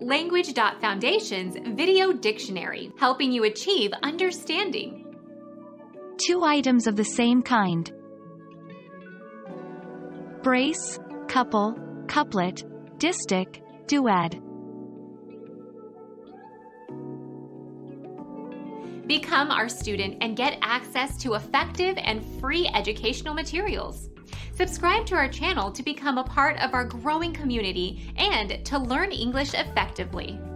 Language.Foundation's Video Dictionary, helping you achieve understanding. Two items of the same kind. Brace, couple, couplet, distich, duad. Become our student and get access to effective and free educational materials. Subscribe to our channel to become a part of our growing community and to learn English effectively.